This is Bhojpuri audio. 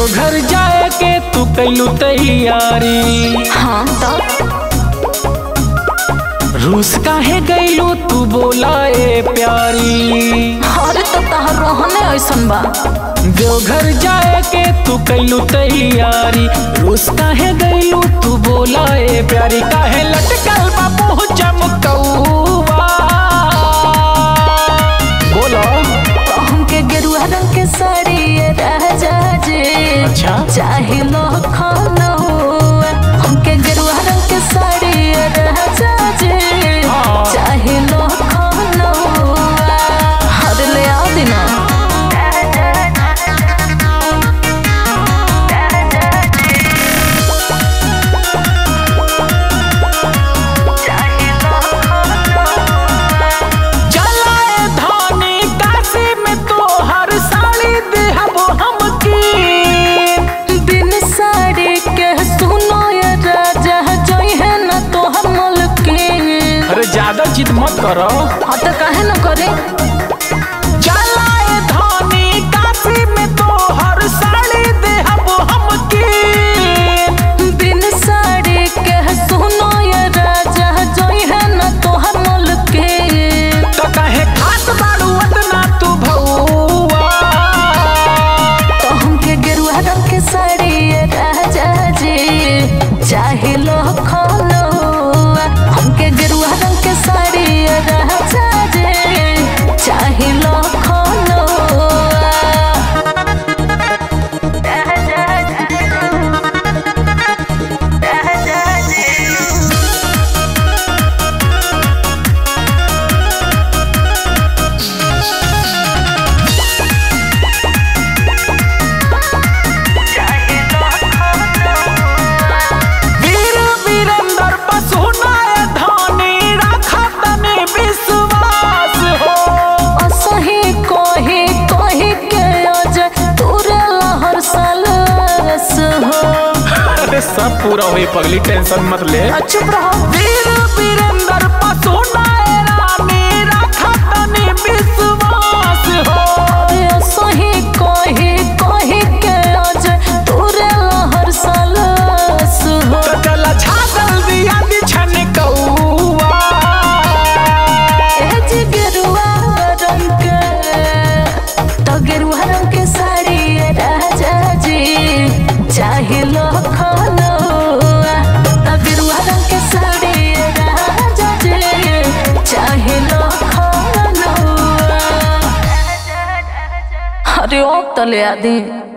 देवघर जाए के तू कैलू तैयारी। हाँ तो रूस काहे गैलू तू बोला ए प्यारी। अरे तो तहर रहने ऐसन बा। देवघर जाए के तू कैलू तैयारी। रूस काहे गैलू तू बोला ए प्यारी। काहे लटकल बा मुँह चमकौआ बोलो। तो हमके गेरुआ रंग के साड़ी राजा जी। अच्छा चाहे लखनऊ हमके गेरुआ रंग के साड़ी राजा जी। चाहे लखनऊ हर ले आ दिना। ज्यादा जिद मत करो। हाँ तो काहे न करे। चलाए धानी काशी में तो हर साड़ी देहब हमके। बिन साड़ी के सुनो ये राजा जोई है न तो हर मोल के। तो काहे खास बाड़ू अतना तू भौआ। तो हमके गेरुआ रंग के साड़ी ये राजा जी। चाहे लखनऊ हमके गेरुआ रंग के साड़ी राजा जी। चाहे लखनऊ सब पूरा हुई पगली टेंशन मत ले। चुप रहो। वीर वीरेंद्र पसुना रानी रखा तनी विश्वास हो। सही कही कही के आज तोरे हर साल हो। तो चला छागल दिया बिछन कौआ। एज गेरुआ रंग के तो गेरुआ रंग के साड़ी राजा जी। चाहे लखनऊ गेरुआ रंग के साड़ी राजा जी। चाहे लखनऊ अरे अब तले आदि।